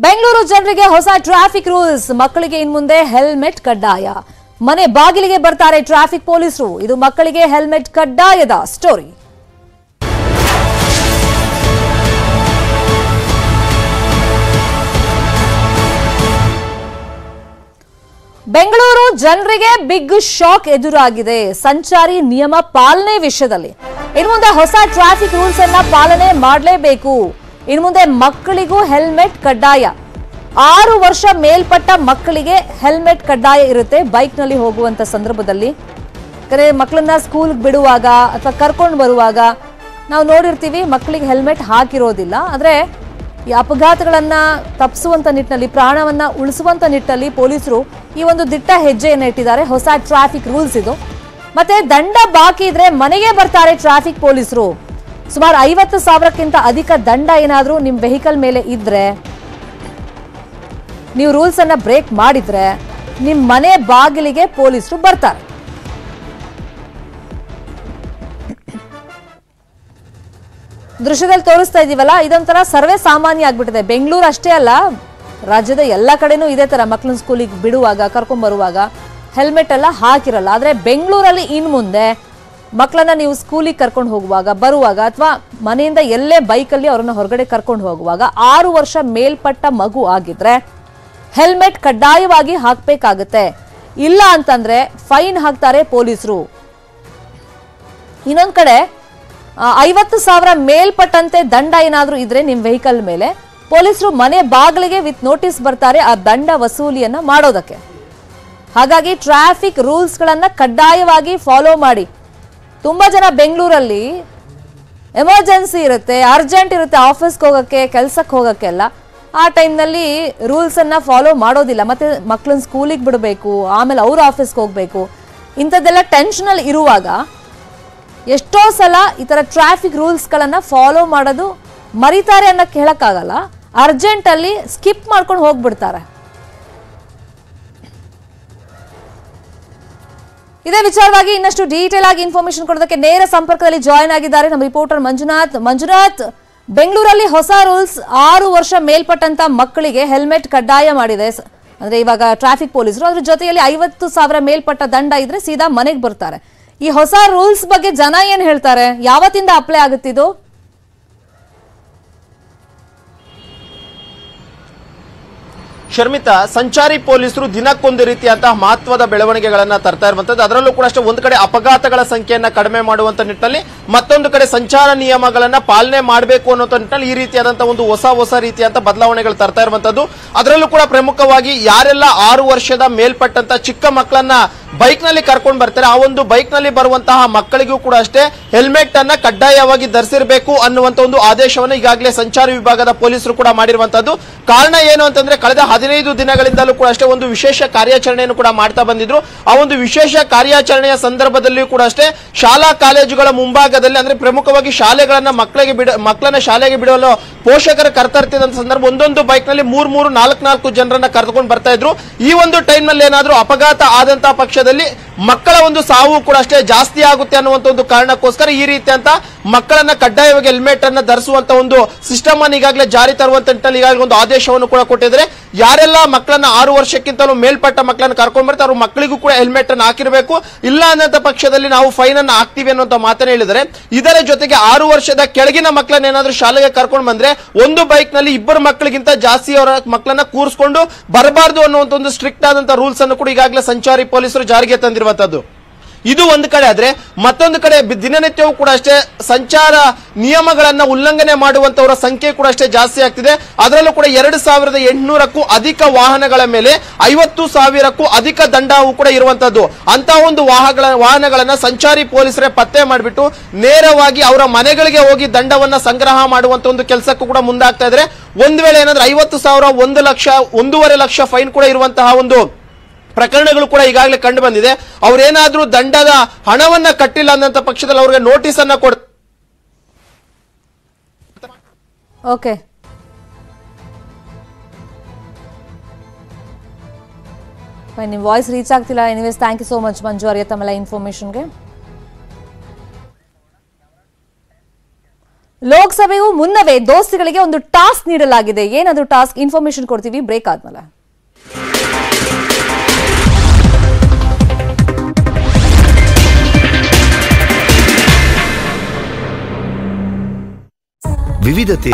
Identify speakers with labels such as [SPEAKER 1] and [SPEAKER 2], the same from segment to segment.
[SPEAKER 1] ಬೆಂಗಳೂರು ಜನರಿಗೆ ಹೊಸ traffic rules. ಮಕ್ಕಳಿಗೆ ಇನ್ಮುಂದೆ ಹೆಲ್ಮೆಟ್ ಕಡ್ಡಾಯ. ಮನೆ ಬಾಗಿಲಿಗೆ ಬರ್ತಾರೆ ಟ್ರಾಫಿಕ್ ಪೊಲೀಸರು. ಇದು ಮಕ್ಕಳಿಗೆ ಹೆಲ್ಮೆಟ್ ಕಡ್ಡಾಯದ ಸ್ಟೋರಿ. ಬೆಂಗಳೂರು ಜನರಿಗೆ ಬಿಗ್ ಶಾಕ್ ಎದುರಾಗಿದೆ ಸಂಚಾರಿ ನಿಯಮ ಪಾಲನೆ ವಿಷಯದಲ್ಲಿ. ಇನ್ಮುಂದೆ ಹೊಸ ಟ್ರಾಫಿಕ್ ರೂಲ್ಸ್ ಅನ್ನ ಪಾಲನೆ ಮಾಡಲೇಬೇಕು. ಇನ್ಮುಂದೆ ಮಕ್ಕಳಿಗೂ ಹೆಲ್ಮೆಟ್ ಕಡ್ಡಾಯ. 6 ವರ್ಷ ಮೇಲ್ಪಟ್ಟ ಮಕ್ಕಳಿಗೆ ಹೆಲ್ಮೆಟ್ ಕಡ್ಡಾಯ ಇರುತ್ತೆ ಬೈಕ್ ನಲ್ಲಿ ಹೋಗುವಂತ ಸಂದರ್ಭದಲ್ಲಿ. ಮಕ್ಕಳನ್ನ ಸ್ಕೂಲ್ ಬಿಡುವಾಗ ಅಥವಾ ಕರ್ಕೊಂಡು ಬರುವಾಗ ನಾವು ನೋಡಿರ್ತೀವಿ ಮಕ್ಕಳಿಗೆ ಹೆಲ್ಮೆಟ್ ಹಾಕಿರೋದಿಲ್ಲ. ಆದ್ರೆ ಈ ಅಪಘಾತಗಳನ್ನ ತಪ್ಪಿಸುವಂತ ನಿಟ್ಟಿನಲ್ಲಿ, ಪ್ರಾಣವನ್ನ ಉಳಿಸುವಂತ ನಿಟ್ಟಿನಲ್ಲಿ ಪೊಲೀಸರು ಈ ಒಂದು ದಿಟ್ಟ ಹೆಜ್ಜೆಯನ್ನು ಇಟ್ಟಿದ್ದಾರೆ. ಹೊಸ ಟ್ರಾಫಿಕ್ ರೂಲ್ಸ್ ಇದು. ಮತ್ತೆ ದಂಡ ಬಾಕಿ ಇದ್ರೆ ಮನೆಗೆ ಬರ್ತಾರೆ ಟ್ರಾಫಿಕ್ ಪೊಲೀಸರು. ಸುಮಾರು 50,000ಕ್ಕಿಂತ ಅಧಿಕ ದಂಡ ಏನಾದ್ರೂ ನಿಮ್ ವೆಹಿಕಲ್ ಮೇಲೆ ಇದ್ರೆ, ನೀವು ರೂಲ್ಸ್ ಅನ್ನ ಬ್ರೇಕ್ ಮಾಡಿದ್ರೆ ನಿಮ್ ಮನೆ ಬಾಗಿಲಿಗೆ ಪೊಲೀಸರು ಬರ್ತಾರೆ. ದೃಶ್ಯದಲ್ಲಿ ತೋರಿಸ್ತಾ ಇದೀವಲ್ಲ, ಇದೊಂಥರ ಸರ್ವೇ ಸಾಮಾನ್ಯ ಆಗ್ಬಿಟ್ಟಿದೆ. ಬೆಂಗಳೂರು ಅಷ್ಟೇ ಅಲ್ಲ, ರಾಜ್ಯದ ಎಲ್ಲ ಕಡೆನೂ ಇದೇ ತರ ಮಕ್ಕಳನ್ನ ಸ್ಕೂಲಿಗೆ ಬಿಡುವಾಗ, ಕರ್ಕೊಂಡ್ ಬರುವಾಗ ಹೆಲ್ಮೆಟ್ ಎಲ್ಲ ಹಾಕಿರಲ್ಲ. ಆದ್ರೆ ಬೆಂಗಳೂರಲ್ಲಿ ಇನ್ ಮುಂದೆ ಮಕ್ಕಳನ್ನ ನೀವು ಸ್ಕೂಲಿಗೆ ಕರ್ಕೊಂಡು ಹೋಗುವಾಗ, ಬರುವಾಗ ಅಥವಾ ಮನೆಯಿಂದ ಎಲ್ಲೇ ಬೈಕಲ್ಲಿ ಅವ್ರನ್ನ ಹೊರಗಡೆ ಕರ್ಕೊಂಡು ಹೋಗುವಾಗ 6 ವರ್ಷ ಮೇಲ್ಪಟ್ಟ ಮಗು ಆಗಿದ್ರೆ ಹೆಲ್ಮೆಟ್ ಕಡ್ಡಾಯವಾಗಿ ಹಾಕ್ಬೇಕಾಗತ್ತೆ. ಇಲ್ಲ ಅಂತಂದ್ರೆ ಫೈನ್ ಹಾಕ್ತಾರೆ ಪೊಲೀಸರು. ಇನ್ನೊಂದ್ ಕಡೆ 50,000 ಮೇಲ್ಪಟ್ಟಂತೆ ದಂಡ ಏನಾದ್ರೂ ಇದ್ರೆ ನಿಮ್ ವೆಹಿಕಲ್ ಮೇಲೆ ಪೊಲೀಸರು ಮನೆ ಬಾಗಿಲಿಗೆ ವಿತ್ ನೋಟಿಸ್ ಬರ್ತಾರೆ ಆ ದಂಡ ವಸೂಲಿಯನ್ನ ಮಾಡೋದಕ್ಕೆ. ಹಾಗಾಗಿ ಟ್ರಾಫಿಕ್ ರೂಲ್ಸ್ ಗಳನ್ನ ಕಡ್ಡಾಯವಾಗಿ ಫಾಲೋ ಮಾಡಿ. ತುಂಬಾ ಜನ ಬೆಂಗಳೂರಲ್ಲಿ ಎಮರ್ಜೆನ್ಸಿ ಇರುತ್ತೆ, ಅರ್ಜೆಂಟ್ ಇರುತ್ತೆ, ಆಫೀಸ್ಗೆ ಹೋಗಕ್ಕೆ, ಕೆಲ್ಸಕ್ಕೆ ಹೋಗಕ್ಕೆಲ್ಲ. ಆ ಟೈಮ್ನಲ್ಲಿ ರೂಲ್ಸ್ ಅನ್ನ ಫಾಲೋ ಮಾಡೋದಿಲ್ಲ. ಮತ್ತೆ ಮಕ್ಕಳನ್ನ ಸ್ಕೂಲಿಗೆ ಬಿಡಬೇಕು, ಆಮೇಲೆ ಅವ್ರ ಆಫೀಸ್ಗೆ ಹೋಗ್ಬೇಕು, ಇಂಥದ್ದೆಲ್ಲ ಟೆನ್ಷನ್ ಅಲ್ಲಿ ಇರುವಾಗ ಎಷ್ಟೋ ಸಲ ಈ ತರ ಟ್ರಾಫಿಕ್ ರೂಲ್ಸ್ ಗಳನ್ನ ಫಾಲೋ ಮಾಡೋದು ಮರಿತಾರೆ ಅನ್ನಕ್ಕೆ ಹೇಳಕ್ಕಾಗಲ್ಲ. ಅರ್ಜೆಂಟ್ ಅಲ್ಲಿ ಸ್ಕಿಪ್ ಮಾಡ್ಕೊಂಡು ಹೋಗ್ಬಿಡ್ತಾರೆ. ಇದೇ ವಿಚಾರವಾಗಿ ಇನ್ನಷ್ಟು ಡೀಟೇಲ್ ಆಗಿ ಇನ್ಫಾರ್ಮೇಶನ್ ಕೊಡೋದಕ್ಕೆ ನೇರ ಸಂಪರ್ಕದಲ್ಲಿ ಜಾಯಿನ್ ಆಗಿದ್ದಾರೆ ನಮ್ಮ ರಿಪೋರ್ಟರ್ ಮಂಜುನಾಥ್. ಬೆಂಗಳೂರಲ್ಲಿ ಹೊಸ ರೂಲ್ಸ್, 6 ವರ್ಷ ಮೇಲ್ಪಟ್ಟಂತ ಮಕ್ಕಳಿಗೆ ಹೆಲ್ಮೆಟ್ ಕಡ್ಡಾಯ ಮಾಡಿದೆ. ಅಂದ್ರೆ ಇವಾಗ ಟ್ರಾಫಿಕ್ ಪೊಲೀಸರು ಅದ್ರ ಜೊತೆಯಲ್ಲಿ 50,000 ಮೇಲ್ಪಟ್ಟ ದಂಡ ಇದ್ರೆ ಸೀದಾ ಮನೆಗೆ ಬರ್ತಾರೆ. ಈ ಹೊಸ ರೂಲ್ಸ್ ಬಗ್ಗೆ ಜನ ಏನ್ ಹೇಳ್ತಾರೆ? ಯಾವತ್ತಿಂದ ಅಪ್ಲೈ ಆಗುತ್ತಿದ್ದು?
[SPEAKER 2] ಶರ್ಮಿತಾ, ಸಂಚಾರಿ ಪೊಲೀಸರು ದಿನಕ್ಕೊಂದು ರೀತಿಯಂತಹ ಮಹತ್ವದ ಬೆಳವಣಿಗೆಗಳನ್ನ ತರ್ತಾ ಇರುವಂತದ್ದು. ಅದರಲ್ಲೂ ಕೂಡ ಅಷ್ಟೇ ಒಂದು ಕಡೆ ಅಪಘಾತಗಳ ಸಂಖ್ಯೆಯನ್ನ ಕಡಿಮೆ ಮಾಡುವಂತ ನಿಟ್ಟಿನಲ್ಲಿ, ಮತ್ತೊಂದು ಕಡೆ ಸಂಚಾರ ನಿಯಮಗಳನ್ನ ಪಾಲನೆ ಮಾಡಬೇಕು ಅನ್ನೋ ನಿಟ್ಟಿನಲ್ಲಿ ಈ ರೀತಿಯಾದಂತಹ ಒಂದು ಹೊಸ ರೀತಿಯಂತ ಬದಲಾವಣೆಗಳು ತರ್ತಾ ಇರುವಂತದ್ದು. ಅದರಲ್ಲೂ ಕೂಡ ಪ್ರಮುಖವಾಗಿ ಯಾರೆಲ್ಲ 6 ವರ್ಷದ ಮೇಲ್ಪಟ್ಟಂತ ಚಿಕ್ಕ ಮಕ್ಕಳನ್ನ ಬೈಕ್ ನಲ್ಲಿ ಕರ್ಕೊಂಡು ಬರ್ತಾರೆ, ಆ ಒಂದು ಬೈಕ್ ನಲ್ಲಿ ಬರುವಂತಹ ಮಕ್ಕಳಿಗೂ ಕೂಡ ಅಷ್ಟೇ ಹೆಲ್ಮೆಟ್ ಅನ್ನ ಕಡ್ಡಾಯವಾಗಿ ಧರಿಸಿರಬೇಕು ಅನ್ನುವಂತ ಒಂದು ಆದೇಶವನ್ನು ಈಗಾಗಲೇ ಸಂಚಾರ ವಿಭಾಗದ ಪೊಲೀಸರು ಕೂಡ ಮಾಡಿರುವಂತದ್ದು. ಕಾರಣ ಏನು ಅಂತಂದ್ರೆ, ಕಳೆದ 15 ದಿನಗಳಿಂದಲೂ ಕೂಡ ಅಷ್ಟೇ ಒಂದು ವಿಶೇಷ ಕಾರ್ಯಾಚರಣೆಯನ್ನು ಕೂಡ ಮಾಡ್ತಾ ಬಂದಿದ್ರು. ಆ ಒಂದು ವಿಶೇಷ ಕಾರ್ಯಾಚರಣೆಯ ಸಂದರ್ಭದಲ್ಲಿಯೂ ಕೂಡ ಅಷ್ಟೇ ಶಾಲಾ ಕಾಲೇಜುಗಳ ಮುಂಭಾಗದಲ್ಲಿ, ಅಂದ್ರೆ ಪ್ರಮುಖವಾಗಿ ಶಾಲೆಗಳನ್ನ ಮಕ್ಕಳನ್ನ ಶಾಲೆಗೆ ಬಿಡಲು ಪೋಷಕರು ಕರ್ತರ್ತಿದ್ದ ಸಂದರ್ಭ ಒಂದೊಂದು ಬೈಕ್ ನಲ್ಲಿ 3-4 ಜನರನ್ನ ಕರೆದುಕೊಂಡು ಬರ್ತಾ ಇದ್ರು. ಈ ಒಂದು ಟೈಮ್ ನಲ್ಲಿ ಏನಾದ್ರೂ ಅಪಘಾತ ಆದಂತಹ ಪಕ್ಷದಲ್ಲಿ ಮಕ್ಕಳ ಒಂದು ಸಾವು ಕೂಡ ಅಷ್ಟೇ ಜಾಸ್ತಿ ಆಗುತ್ತೆ ಅನ್ನುವಂತ ಒಂದು ಕಾರಣಕ್ಕೋಸ್ಕರ ಈ ರೀತಿಯಂತ ಮಕ್ಕಳನ್ನ ಕಡ್ಡಾಯವಾಗಿ ಹೆಲ್ಮೆಟ್ ಅನ್ನ ಧರಿಸುವಂತ ಒಂದು ಸಿಸ್ಟಮ್ ಅನ್ನು ಈಗಾಗಲೇ ಜಾರಿ ತರುವಂತ ನಿಟ್ಟಿನಲ್ಲಿ ಈಗಾಗಲೇ ಒಂದು ಆದೇಶವನ್ನು ಕೂಡ ಕೊಟ್ಟಿದ್ದಾರೆ. ಯಾರೆಲ್ಲ ಮಕ್ಕಳನ್ನ 6 ವರ್ಷಕ್ಕಿಂತಲೂ ಮೇಲ್ಪಟ್ಟ ಮಕ್ಕಳನ್ನ ಕರ್ಕೊಂಡ್ ಬರ್ತಾರೆ ಅವ್ರ ಮಕ್ಕಳಿಗೂ ಕೂಡ ಹೆಲ್ಮೆಟ್ ಅನ್ನು ಹಾಕಿರಬೇಕು. ಇಲ್ಲ ಅನ್ನೋ ಪಕ್ಷದಲ್ಲಿ ನಾವು ಫೈನ್ ಅನ್ನು ಹಾಕ್ತೀವಿ ಅನ್ನುವಂತ ಮಾತನ್ನ ಹೇಳಿದರೆ, ಇದರ ಜೊತೆಗೆ 6 ವರ್ಷದ ಕೆಳಗಿನ ಮಕ್ಕಳನ್ನ ಏನಾದ್ರೂ ಶಾಲೆಗೆ ಕರ್ಕೊಂಡು ಬಂದ್ರೆ ಒಂದು ಬೈಕ್ ನಲ್ಲಿ 2 ಮಕ್ಕಳಿಗಿಂತ ಜಾಸ್ತಿ ಅವರ ಮಕ್ಕಳನ್ನ ಕೂರಿಸಿಕೊಂಡು ಬರಬಾರದು ಅನ್ನುವಂತ ಒಂದು ಸ್ಟ್ರಿಕ್ಟ್ ಆದಂತಹ ರೂಲ್ಸ್ ಅನ್ನು ಕೂಡ ಈಗಾಗಲೇ ಸಂಚಾರಿ ಪೊಲೀಸರು ಜಾರಿಗೆ ತಂದಿರುವಂತದ್ದು. ಇದು ಒಂದು ಕಡೆ ಆದ್ರೆ, ಮತ್ತೊಂದು ಕಡೆ ದಿನನಿತ್ಯವೂ ಕೂಡ ಅಷ್ಟೇ ಸಂಚಾರ ನಿಯಮಗಳನ್ನ ಉಲ್ಲಂಘನೆ ಮಾಡುವಂತವರ ಸಂಖ್ಯೆ ಕೂಡ ಅಷ್ಟೇ ಜಾಸ್ತಿ ಆಗ್ತಿದೆ. ಅದರಲ್ಲೂ ಕೂಡ 2,800ಕ್ಕೂ ಅಧಿಕ ವಾಹನಗಳ ಮೇಲೆ 50,000ಕ್ಕೂ ಅಧಿಕ ದಂಡವೂ ಕೂಡ ಇರುವಂತದ್ದು. ಅಂತ ಒಂದು ವಾಹನಗಳನ್ನ ಸಂಚಾರಿ ಪೊಲೀಸರೇ ಪತ್ತೆ ಮಾಡಿಬಿಟ್ಟು ನೇರವಾಗಿ ಅವರ ಮನೆಗಳಿಗೆ ಹೋಗಿ ದಂಡವನ್ನ ಸಂಗ್ರಹ ಮಾಡುವಂತ ಒಂದು ಕೆಲಸಕ್ಕೂ ಕೂಡ ಮುಂದಾಗ್ತಾ ಇದ್ರೆ, ಒಂದ್ ವೇಳೆ ಏನಾದ್ರೆ 50,000, 1 ಲಕ್ಷ, 1.5 ಲಕ್ಷ ಫೈನ್ ಕೂಡ ಇರುವಂತಹ ಒಂದು ಪ್ರಕರಣಗಳು ಕೂಡ ಈಗಾಗಲೇ ಕಂಡು ಬಂದಿದೆ. ಅವ್ರೇನಾದ್ರೂ ದಂಡದ ಹಣವನ್ನ ಕಟ್ಟಿಲ್ಲ ಅನ್ನೋ ಪಕ್ಷದಲ್ಲಿ ಅವ್ರಿಗೆ ನೋಟಿಸ್ ಅನ್ನ
[SPEAKER 1] ಓಕೆ, ನಿಮ್ ವಾಯ್ಸ್ ರೀಚ್ ಆಗ್ತಿಲ್ಲ. Anyways, thank you so much Manju Arya ತಮ್ಮೆಲ್ಲ ಇನ್ಫಾರ್ಮೇಶನ್ಗೆ. ಲೋಕಸಭಾ ಲೋಕಸಭೆಗೂ ಮುನ್ನವೇ ದೋಸ್ತಿಗಳಿಗೆ ಒಂದು ಟಾಸ್ಕ್ ನೀಡಲಾಗಿದೆ. ಏನದು ಟಾಸ್ಕ್? ಇನ್ಫಾರ್ಮೇಶನ್ ಕೊಡ್ತೀವಿ ಬ್ರೇಕ್ ಆದ್ಮೇಲೆ.
[SPEAKER 3] ವಿವಿಧತೆ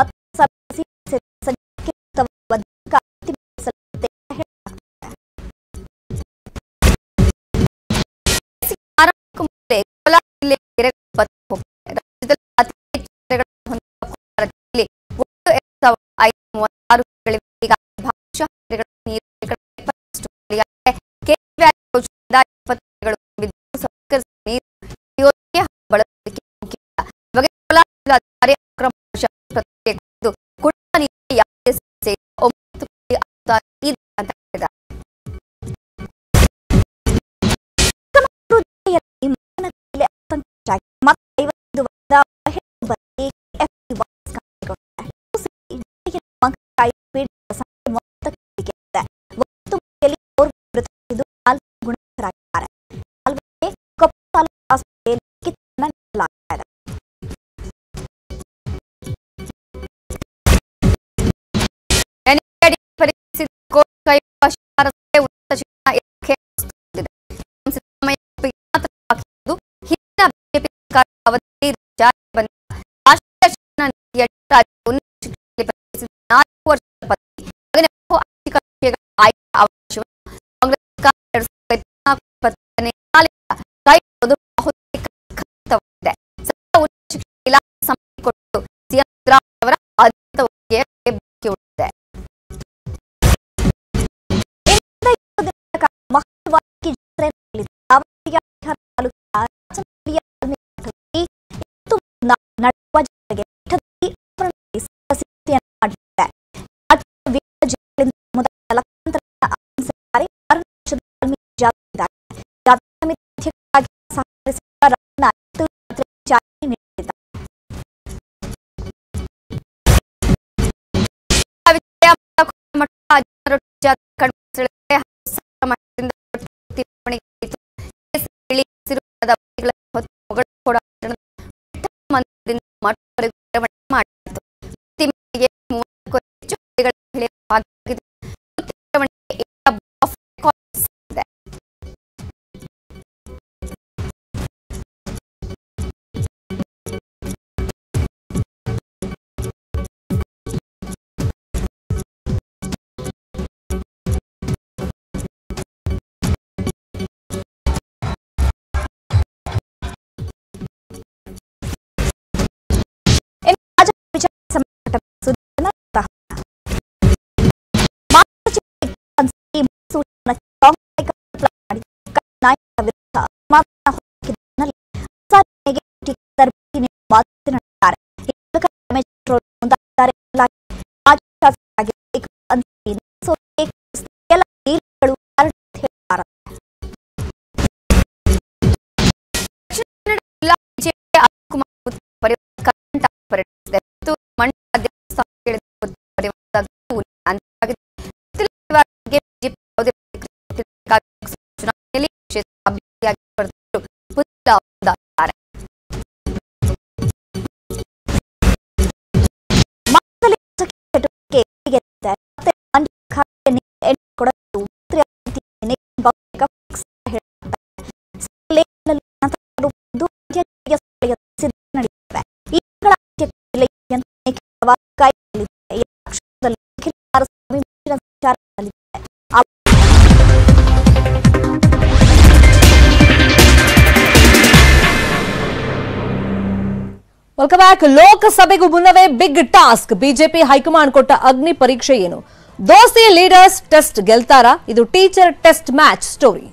[SPEAKER 1] ವೆಲ್ಕಮ್ ಬ್ಯಾಕ್. ಲೋಕಸಭೆಗೂ ಮುನ್ನವೇ ಬಿಗ್ ಟಾಸ್ಕ್. ಬಿಜೆಪಿ ಹೈಕಮಾಂಡ್ ಕೊಟ್ಟ ಅಗ್ನಿ ಪರೀಕ್ಷೆ ಏನು? ದೋಸ್ತಿ ಲೀಡರ್ಸ್ ಟೆಸ್ಟ್ ಗೆಲ್ತಾರಾ? ಇದು ಟೀಚರ್ ಟೆಸ್ಟ್ ಮ್ಯಾಚ್ ಸ್ಟೋರಿ.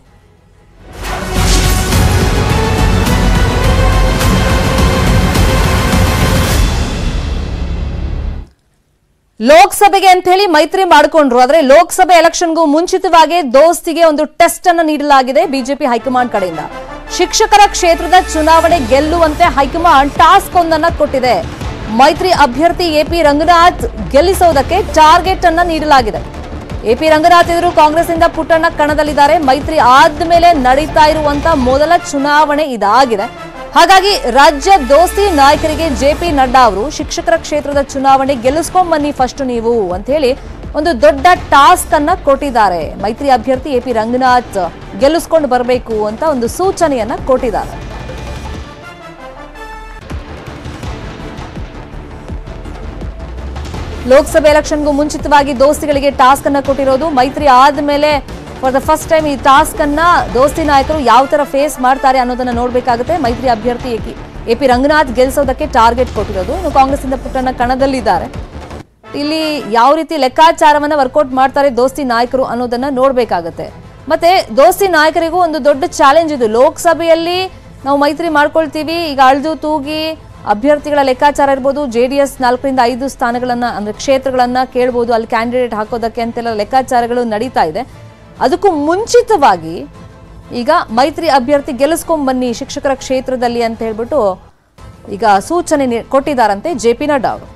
[SPEAKER 1] ಲೋಕಸಭೆಗೆ ಅಂತ ಹೇಳಿ ಮೈತ್ರಿ ಮಾಡಿಕೊಂಡ್ರು. ಆದ್ರೆ ಲೋಕಸಭೆ ಎಲೆಕ್ಷನ್ಗೂ ಮುಂಚಿತವಾಗಿ ದೋಸ್ತಿಗೆ ಒಂದು ಟೆಸ್ಟ್ ಅನ್ನು ನೀಡಲಾಗಿದೆ ಬಿಜೆಪಿ ಹೈಕಮಾಂಡ್ ಕಡೆಯಿಂದ. ಶಿಕ್ಷಕರ ಕ್ಷೇತ್ರದ ಚುನಾವಣೆ ಗೆಲ್ಲುವಂತೆ ಹೈಕಮಾಂಡ್ ಟಾಸ್ಕ್ ಒಂದನ್ನ ಕೊಟ್ಟಿದೆ. ಮೈತ್ರಿ ಅಭ್ಯರ್ಥಿ ಎಪಿ ರಂಗನಾಥ್ ಗೆಲ್ಲಿಸೋದಕ್ಕೆ ಟಾರ್ಗೆಟ್ ಅನ್ನ ನೀಡಲಾಗಿದೆ. ಎಪಿ ರಂಗನಾಥ್ ಎದುರು ಕಾಂಗ್ರೆಸ್ನಿಂದ ಪುಟ್ಟಣ್ಣ ಕಣದಲ್ಲಿದ್ದಾರೆ. ಮೈತ್ರಿ ಆದ್ಮೇಲೆ ನಡೀತಾ ಇರುವಂತ ಮೊದಲ ಚುನಾವಣೆ ಇದಾಗಿದೆ. ಹಾಗಾಗಿ ರಾಜ್ಯ ದೋಸ್ತಿ ನಾಯಕರಿಗೆ ಜೆಪಿ ನಡ್ಡಾ ಅವರು ಶಿಕ್ಷಕರ ಕ್ಷೇತ್ರದ ಚುನಾವಣೆ ಗೆಲ್ಲಿಸ್ಕೊಂಡ್ ಬನ್ನಿ ಫಸ್ಟ್ ನೀವು ಅಂತ ಹೇಳಿ ಒಂದು ದೊಡ್ಡ ಟಾಸ್ಕ್ ಅನ್ನ ಕೊಟ್ಟಿದ್ದಾರೆ. ಮೈತ್ರಿ ಅಭ್ಯರ್ಥಿ ಎಪಿ ರಂಗನಾಥ್ ಗೆಲ್ಲಿಸ್ಕೊಂಡು ಬರಬೇಕು ಅಂತ ಒಂದು ಸೂಚನೆಯನ್ನ ಕೊಟ್ಟಿದ್ದಾರೆ. ಲೋಕಸಭೆ ಎಲೆಕ್ಷನ್ಗೂ ಮುಂಚಿತವಾಗಿ ದೋಸ್ತಿಗಳಿಗೆ ಟಾಸ್ಕ್ ಅನ್ನ ಕೊಟ್ಟಿರೋದು. ಮೈತ್ರಿ ಆದ್ಮೇಲೆ ಫಾರ್ ದ ಫಸ್ಟ್ ಟೈಮ್ ಈ ಟಾಸ್ಕ್ ಅನ್ನ ದೋಸ್ತಿ ನಾಯಕರು ಯಾವ ತರ ಫೇಸ್ ಮಾಡ್ತಾರೆ ಅನ್ನೋದನ್ನ ನೋಡ್ಬೇಕಾಗುತ್ತೆ. ಮೈತ್ರಿ ಅಭ್ಯರ್ಥಿ ಎಪಿ ರಂಗನಾಥ್ ಗೆಲ್ಲಿಸೋದಕ್ಕೆ ಟಾರ್ಗೆಟ್ ಕೊಟ್ಟಿರೋದು. ಇನ್ನು ಕಾಂಗ್ರೆಸ್ಸಿಂದ ಪುಟ್ಟಣ್ಣ ಕಣದಲ್ಲಿದ್ದಾರೆ. ಇಲ್ಲಿ ಯಾವ ರೀತಿ ಲೆಕ್ಕಾಚಾರವನ್ನ ವರ್ಕೌಟ್ ಮಾಡ್ತಾರೆ ದೋಸ್ತಿ ನಾಯಕರು ಅನ್ನೋದನ್ನ ನೋಡ್ಬೇಕಾಗತ್ತೆ. ಮತ್ತೆ ದೋಸ್ತಿ ನಾಯಕರಿಗೂ ಒಂದು ದೊಡ್ಡ ಚಾಲೆಂಜ್ ಇದು. ಲೋಕಸಭೆಯಲ್ಲಿ ನಾವು ಮೈತ್ರಿ ಮಾಡ್ಕೊಳ್ತೀವಿ, ಈಗ ಅಳ್ದು ತೂಗಿ ಅಭ್ಯರ್ಥಿಗಳ ಲೆಕ್ಕಾಚಾರ ಇರ್ಬೋದು, JDS 4ರಿಂದ 5 ಸ್ಥಾನಗಳನ್ನ ಅಂದ್ರೆ ಕ್ಷೇತ್ರಗಳನ್ನ ಕೇಳ್ಬೋದು, ಅಲ್ಲಿ ಕ್ಯಾಂಡಿಡೇಟ್ ಹಾಕೋದಕ್ಕೆ ಅಂತೆಲ್ಲ ಲೆಕ್ಕಾಚಾರಗಳು ನಡೀತಾ ಇದೆ. ಅದಕ್ಕೂ ಮುಂಚಿತವಾಗಿ ಈಗ ಮೈತ್ರಿ ಅಭ್ಯರ್ಥಿ ಗೆಲ್ಲಿಸ್ಕೊಂಡ್ ಬನ್ನಿ ಶಿಕ್ಷಕರ ಕ್ಷೇತ್ರದಲ್ಲಿ ಅಂತ ಹೇಳ್ಬಿಟ್ಟು ಈಗ ಸೂಚನೆ ಕೊಟ್ಟಿದ್ದಾರಂತೆ ಜೆಪಿ ನಡ್ಡಾ ಅವರು.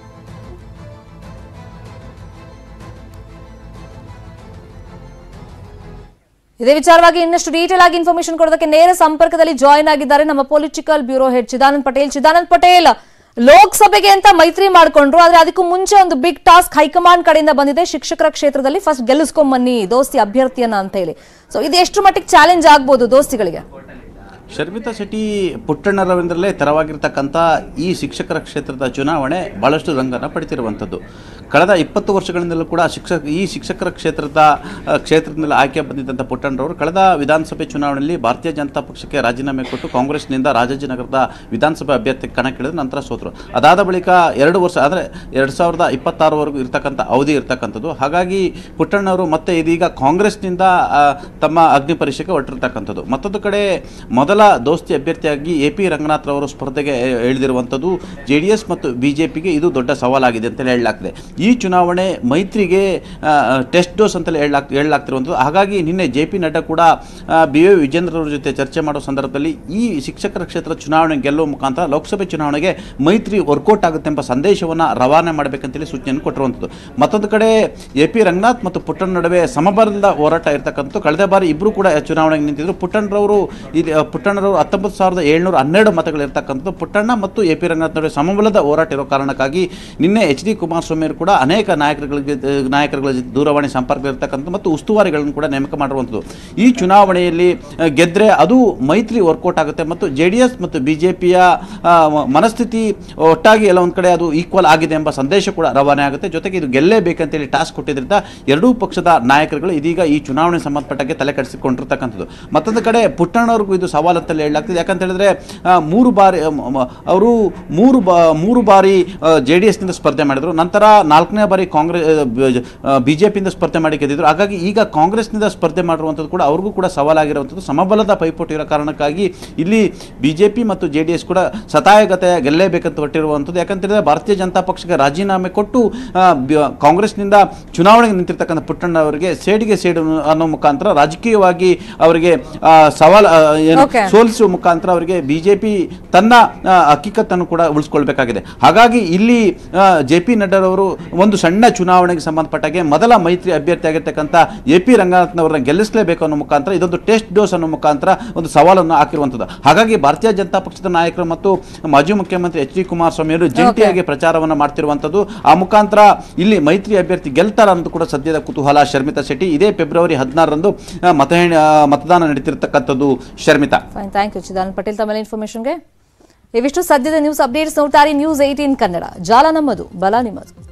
[SPEAKER 1] ಇದೇ ವಿಚಾರವಾಗಿ ಇನ್ನಷ್ಟು ಡೀಟೇಲ್ ಆಗಿ ಇನ್ಫಾರ್ಮೇಶನ್ ಕೊಡೋದಕ್ಕೆ ನೇರ ಸಂಪರ್ಕದಲ್ಲಿ ಜಾಯಿನ್ ಆಗಿದ್ದಾರೆ ನಮ್ಮ political bureau head Chidanand Patel. Chidanand Patel, ಲೋಕಸಭೆಗೆ ಅಂತ ಮೈತ್ರಿ ಮಾಡ್ಕೊಂಡ್ರು, ಆದ್ರೆ ಅದಕ್ಕೂ ಮುಂಚೆ ಒಂದು ಬಿಗ್ ಟಾಸ್ಕ್ ಹೈಕಮಾಂಡ್ ಕಡೆಯಿಂದ ಬಂದಿದೆ. ಶಿಕ್ಷಕರ ಕ್ಷೇತ್ರದಲ್ಲಿ ಫಸ್ಟ್ ಗೆಲ್ಲಿಸ್ಕೊಂಡ್ ಬನ್ನಿ ದೋಸ್ತಿ ಅಭ್ಯರ್ಥಿಯನ್ನ ಅಂತ ಹೇಳಿ. ಸೊ ಇದು ಎಷ್ಟು ಮಟ್ಟಿಗೆ ಚಾಲೆಂಜ್ ಆಗ್ಬೋದು ದೋಸ್ತಿಗಳಿಗೆ?
[SPEAKER 3] ಶರ್ಮಿತಾ ಶೆಟ್ಟಿ ಪುಟ್ಟಣ್ಣರವರಿಂದಲೇ ತೆರವಾಗಿರ್ತಕ್ಕಂಥ ಈ ಶಿಕ್ಷಕರ ಕ್ಷೇತ್ರದ ಚುನಾವಣೆ ಭಾಳಷ್ಟು ರಂಗನ್ನು ಪಡೆದಿರುವಂಥದ್ದು. ಕಳೆದ 20 ವರ್ಷಗಳಿಂದಲೂ ಕೂಡ ಈ ಶಿಕ್ಷಕರ ಕ್ಷೇತ್ರದಲ್ಲಿ ಆಯ್ಕೆ ಬಂದಿದ್ದಂಥ ಪುಟ್ಟಣ್ಣರವರು ಕಳೆದ ವಿಧಾನಸಭೆ ಚುನಾವಣೆಯಲ್ಲಿ ಭಾರತೀಯ ಜನತಾ ಪಕ್ಷಕ್ಕೆ ರಾಜೀನಾಮೆ ಕೊಟ್ಟು ಕಾಂಗ್ರೆಸ್ನಿಂದ ರಾಜಾಜಿನಗರದ ವಿಧಾನಸಭೆ ಅಭ್ಯರ್ಥಿ ಕಣಕ್ಕಿಳಿದ ನಂತರ ಸೋತರು. ಅದಾದ ಬಳಿಕ 2 ವರ್ಷ ಅಂದರೆ 2026ವರೆಗೂ ಇರ್ತಕ್ಕಂಥ ಅವಧಿ ಇರ್ತಕ್ಕಂಥದ್ದು. ಹಾಗಾಗಿ ಪುಟ್ಟಣ್ಣವರು ಮತ್ತೆ ಇದೀಗ ಕಾಂಗ್ರೆಸ್ನಿಂದ ತಮ್ಮ ಅಗ್ನಿ ಪರೀಕ್ಷೆಗೆ ಹೊರಟಿರ್ತಕ್ಕಂಥದ್ದು. ಮತ್ತೊಂದು ಕಡೆ ಮೊದಲ ದೋಸ್ತಿ ಅಭ್ಯರ್ಥಿಯಾಗಿ ಎಪಿ ರಂಗನಾಥ್ ರವರು ಸ್ಪರ್ಧೆಗೆ ಇಳಿದಿರುವಂಥದ್ದು JDS ಮತ್ತು BJPಗೆ ಇದು ದೊಡ್ಡ ಸವಾಲಾಗಿದೆ ಅಂತಲೇ ಹೇಳಲಾಗ್ತದೆ. ಈ ಚುನಾವಣೆ ಮೈತ್ರಿಗೆ ಟೆಸ್ಟ್ ಡೋಸ್ ಅಂತಲೇ ಹೇಳಲಾಗ್ತಿರುವಂಥದ್ದು. ಹಾಗಾಗಿ ನಿನ್ನೆ JP ನಡ್ಡಾ ಕೂಡ BY ವಿಜೇಂದ್ರರವರ ಜೊತೆ ಚರ್ಚೆ ಮಾಡೋ ಸಂದರ್ಭದಲ್ಲಿ ಈ ಶಿಕ್ಷಕರ ಕ್ಷೇತ್ರ ಚುನಾವಣೆ ಗೆಲ್ಲುವ ಮುಖಾಂತರ ಲೋಕಸಭೆ ಚುನಾವಣೆಗೆ ಮೈತ್ರಿ ವರ್ಕೌಟ್ ಆಗುತ್ತೆ ಎಂಬ ಸಂದೇಶವನ್ನು ರವಾನೆ ಮಾಡಬೇಕಂತೇಳಿ ಸೂಚನೆಯನ್ನು ಕೊಟ್ಟಿರುವಂಥದ್ದು. ಮತ್ತೊಂದು ಕಡೆ ಎಪಿ ರಂಗನಾಥ್ ಮತ್ತು ಪುಟ್ಟಣ್ಣ ನಡುವೆ ಸಮಬಲದ ಹೋರಾಟ ಇರ್ತಕ್ಕಂಥದ್ದು. ಕಳೆದ ಬಾರಿ ಇಬ್ಬರು ಕೂಡ ಚುನಾವಣೆಗೆ ನಿಂತಿದ್ರು. ಪುಟ್ಟಣ್ಣರವರು 19,712 ಮತಗಳಿರ್ತಕ್ಕಂಥದ್ದು. ಪುಟ್ಟಣ್ಣ ಮತ್ತು ಎಪಿ ರಂಗನಾಥ್ ನಡುವೆ ಸಮಬಲದ ಹೋರಾಟ ಇರೋ ಕಾರಣಕ್ಕಾಗಿ ನಿನ್ನೆ HD ಕುಮಾರಸ್ವಾಮಿ ಅವರು ಕೂಡ ಅನೇಕ ನಾಯಕರುಗಳ ದೂರವಾಣಿ ಸಂಪರ್ಕ ಇರತಕ್ಕಂಥದ್ದು ಮತ್ತು ಉಸ್ತುವಾರಿಗಳನ್ನು ಕೂಡ ನೇಮಕ ಮಾಡಿರುವಂಥದ್ದು. ಈ ಚುನಾವಣೆಯಲ್ಲಿ ಗೆದ್ದರೆ ಅದು ಮೈತ್ರಿ ವರ್ಕೌಟ್ ಆಗುತ್ತೆ ಮತ್ತು JDS ಮತ್ತು BJPಯ ಮನಸ್ಥಿತಿ ಒಟ್ಟಾಗಿ ಎಲ್ಲ ಒಂದು ಕಡೆ ಅದು ಈಕ್ವಲ್ ಆಗಿದೆ ಎಂಬ ಸಂದೇಶ ಕೂಡ ರವಾನೆ ಆಗುತ್ತೆ. ಜೊತೆಗೆ ಇದು ಗೆಲ್ಲೇಬೇಕಂತೇಳಿ ಟಾಸ್ಕ್ ಕೊಟ್ಟಿದ್ದರಿಂದ ಎರಡೂ ಪಕ್ಷದ ನಾಯಕರುಗಳು ಇದೀಗ ಈ ಚುನಾವಣೆ ಸಂಬಂಧಪಟ್ಟಕ್ಕೆ ತಲೆ ಕೆಡಿಸಿಕೊಂಡಿರ್ತಕ್ಕಂಥದ್ದು. ಮತ್ತೊಂದು ಕಡೆ ಪುಟ್ಟಣ್ಣವ್ರಿಗೂ ಇದು ಸವಾಲು ಅಂತಲೇ ಹೇಳಲಾಗ್ತದೆ. ಯಾಕಂತ ಹೇಳಿದ್ರೆ 3 ಬಾರಿ JDSನಿಂದ ಸ್ಪರ್ಧೆ ಮಾಡಿದರು. ನಂತರ 4ನೇ ಬಾರಿ BJಪಿಯಿಂದ ಸ್ಪರ್ಧೆ ಮಾಡಿ ಗೆದ್ದಿದ್ರು. ಹಾಗಾಗಿ ಈಗ ಕಾಂಗ್ರೆಸ್ನಿಂದ ಸ್ಪರ್ಧೆ ಮಾಡಿರುವಂಥದ್ದು ಕೂಡ ಅವ್ರಿಗೂ ಕೂಡ ಸವಾಲಾಗಿರುವಂಥದ್ದು. ಸಮಬಲದ ಪೈಪೋಟಿ ಇರೋ ಕಾರಣಕ್ಕಾಗಿ ಇಲ್ಲಿ BJP ಮತ್ತು JDS ಕೂಡ ಸತಾಯಗತೆ ಗೆಲ್ಲೇಬೇಕಂತ ಹೊರಟಿರುವಂಥದ್ದು. ಯಾಕಂತೇಳಿದ್ರೆ ಭಾರತೀಯ ಜನತಾ ಪಕ್ಷಕ್ಕೆ ರಾಜೀನಾಮೆ ಕೊಟ್ಟು ಕಾಂಗ್ರೆಸ್ನಿಂದ ಚುನಾವಣೆಗೆ ನಿಂತಿರ್ತಕ್ಕಂಥ ಪುಟ್ಟಣ್ಣ ಅವರಿಗೆ ಸೇಡಿಗೆ ಸೇಡು ಅನ್ನೋ ಮುಖಾಂತರ ರಾಜಕೀಯವಾಗಿ ಅವರಿಗೆ ಸೋಲಿಸುವ ಮುಖಾಂತರ ಅವರಿಗೆ BJP ತನ್ನ ಹಕ್ಕಿಕತ್ತನ್ನು ಕೂಡ ಉಳಿಸ್ಕೊಳ್ಬೇಕಾಗಿದೆ. ಹಾಗಾಗಿ ಇಲ್ಲಿ JP ನಡ್ಡಾರವರು ಒಂದು ಸಣ್ಣ ಚುನಾವಣೆಗೆ ಸಂಬಂಧಪಟ್ಟಾಗೆ ಮೊದಲ ಮೈತ್ರಿ ಅಭ್ಯರ್ಥಿಯಾಗಿರ್ತಕ್ಕಂಥ ಎಪಿ ರಂಗನಾಥ್ನವರನ್ನ ಗೆಲ್ಲಿಸಲೇಬೇಕು ಅನ್ನೋ ಮುಖಾಂತರ ಇದೊಂದು ಟೆಸ್ಟ್ ಡೋಸ್ ಅನ್ನೋ ಮುಖಾಂತರ ಒಂದು ಸವಾಲನ್ನು ಹಾಕಿರುವಂಥದ್ದು. ಹಾಗಾಗಿ ಭಾರತೀಯ ಜನತಾ ಪಕ್ಷದ ನಾಯಕರು ಮತ್ತು ಮಾಜಿ ಮುಖ್ಯಮಂತ್ರಿ HD ಕುಮಾರಸ್ವಾಮಿ ಅವರು ಜಂಟಿಯಾಗಿ ಪ್ರಚಾರವನ್ನು ಮಾಡ್ತಿರುವಂಥದ್ದು. ಆ ಮುಖಾಂತರ ಇಲ್ಲಿ ಮೈತ್ರಿ ಅಭ್ಯರ್ಥಿ ಗೆಲ್ತಾರ ಅನ್ನೋದು ಕೂಡ ಸದ್ಯದ ಕುತೂಹಲ. ಶರ್ಮಿತಾ ಶೆಟ್ಟಿ, ಇದೇ ಫೆಬ್ರವರಿ 16ರಂದು ಮತದಾನ ನಡೀತಿರ್ತಕ್ಕಂಥದ್ದು. ಶರ್ಮಿತಾ,
[SPEAKER 1] ಥ್ಯಾಂಕ್ ಯು ಚಿದಾನಂದ್ ಪಟೇಲ್ ತಮ್ಮ ಇನ್ಫಾರ್ಮೇಶನ್ಗೆ. ಇವಿಷ್ಟು ಸದ್ಯದ ನ್ಯೂಸ್ ಅಪ್ಡೇಟ್ಸ್. ನೋಡ್ತಾರೆ News 18 ಕನ್ನಡ. ಜಾಲ ನಮ್ಮದು, ಬಲ ನಿಮ್ಮದು.